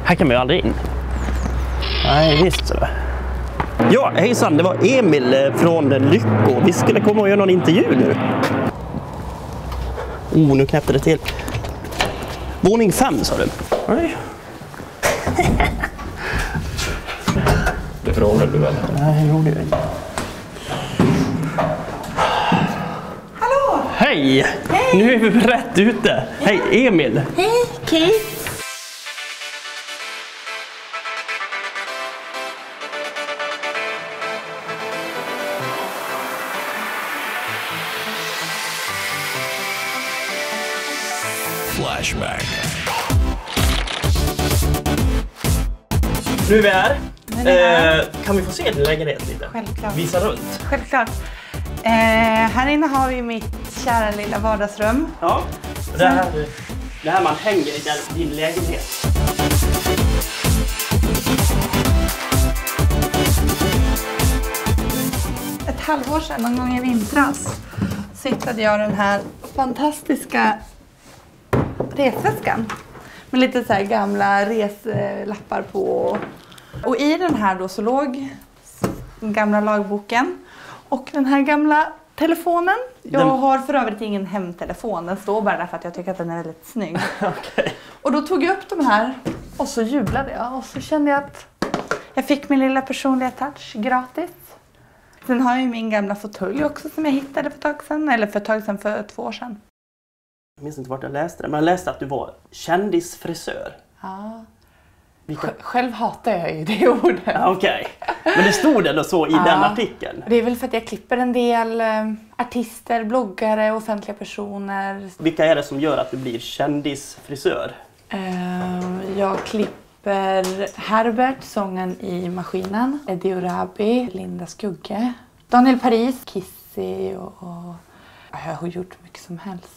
Här kan man ju aldrig in. Nej, visst så. Ja, hejsan, det var Emil från Lycko. Vi skulle komma och göra någon intervju nu. Nu knäppte det till. Våning 5 sa du? Nej. Det frågar du väl? Nej, det gjorde jag inte. Hallå! Hej! Hej! Nu är vi rätt ute. Ja. Hej, Emil. Hej, Kate. Flashback. Nu är vi här. Kan vi få se din lägenhet lite? Självklart. Visa runt. Självklart. Här inne har vi mitt kära lilla vardagsrum. Ja, det här man hänger i din lägenhet. Ett halvår sedan, någon gång i vintras, så hittade jag den här fantastiska resväskan. Med lite så här gamla reslappar på. Och i den här då så låg den gamla lagboken och den här gamla telefonen. Jag har för övrigt ingen hemtelefon. Den står bara där för att jag tycker att den är väldigt snygg. Okay. Och då tog jag upp de här och så jublade jag. Och så kände jag att jag fick min lilla personliga touch gratis. Sen har jag ju min gamla fåtölj också som jag hittade för ett tag sedan. Eller för ett tag sedan, för 2 år sedan. Jag minns inte vart jag läste det, men jag läste att du var kändisfrisör. Ja. Själv hatar jag ju det ordet. Ja, okej. Men det stod ändå så i den artikeln. Det är väl för att jag klipper en del artister, bloggare, offentliga personer. Vilka är det som gör att du blir kändisfrisör? Jag klipper Herbert, sången i Maskinen, Eddie Orabi, Linda Skugge, Daniel Paris, Kissy och jag har gjort mycket som helst.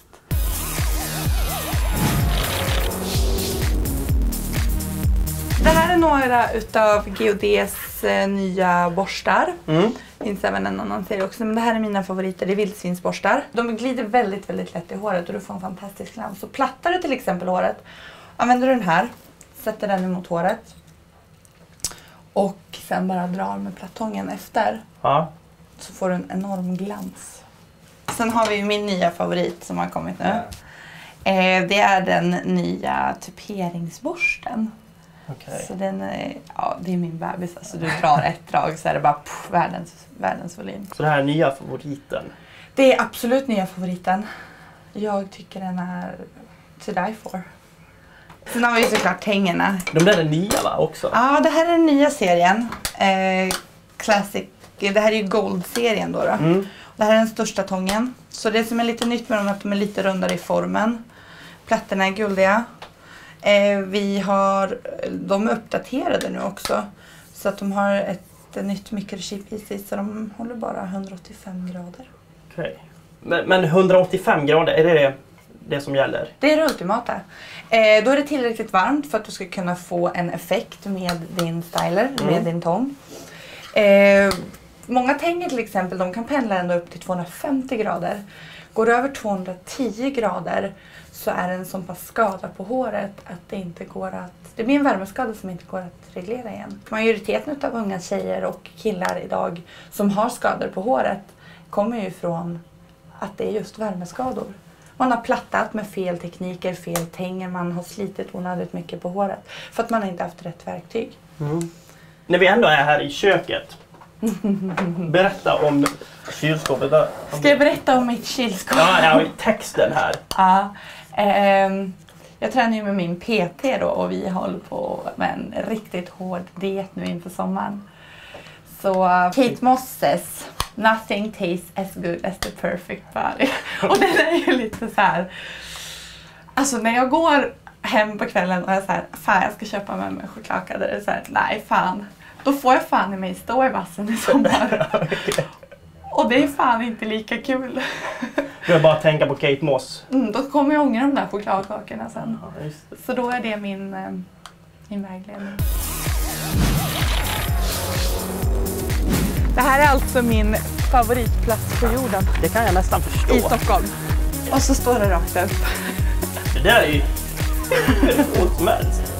Det här är några utav GODs nya borstar. Det finns även en annan serie också, men det här är mina favoriter. Det är vildsvinsborstar. De glider väldigt, väldigt lätt i håret och du får en fantastisk glans. Så plattar du till exempel håret, använder du den här, sätter den emot håret och sen bara drar med plattången efter. Ja. Så får du en enorm glans. Sen har vi min nya favorit som har kommit nu. Det är den nya tuperingsborsten. Okay. Så den är, ja, det är min bebis. Alltså du drar ett drag så är det bara världens volym. Så det här är nya favoriten? Det är absolut nya favoriten. Jag tycker den är to die for. Sen har vi såklart tängerna. De där är nya va också? Ja, det här är den nya serien. Classic. Det här är ju Gold-serien då. Det här är den största tången. Så det som är lite nytt med dem är att de är lite rundare i formen. Plattorna är guldiga. De är uppdaterade nu också. Så att de har ett nytt mikrochip i sig. Så de håller bara 185 grader. Okej. Men 185 grader, är det som gäller? Det är det ultimata. Då är det tillräckligt varmt för att du ska kunna få en effekt med din styler, med din tång. Många tänger till exempel, de kan pendla ända upp till 250 grader. Går det över 210 grader så är det en sån pass skada på håret att det inte går att... Det blir en värmeskada som inte går att reglera igen. Majoriteten av unga tjejer och killar idag som har skador på håret kommer ju från att det är just värmeskador. Man har plattat med fel tekniker, fel tänger, man har slitit onödigt mycket på håret för att man inte haft rätt verktyg. När vi ändå är här i köket, berätta om kylskåpet. Ska jag berätta om mitt kylskåp? Ja, texten här. Ja, jag tränar ju med min PT då och vi håller på med en riktigt hård diet nu inför sommaren. Så Kate Mosses Nothing tastes as good as the perfect body. Och den är ju lite så här. Alltså när jag går hem på kvällen och jag är så här, fan jag ska köpa med mig chokladkakor. Det är så här, nej fan. Då får jag fan i mig stå i vassen i sommar. Okay. Och det är fan inte lika kul. Du vill bara tänka på Kate Moss. Då kommer jag ångra de där chokladkakorna sen. Ja, just det. Så då är det min vägledning. Det här är alltså min favoritplats på jorden. Det kan jag nästan förstå. I Stockholm. Och så står det rakt upp. Det där är ju hur som helst.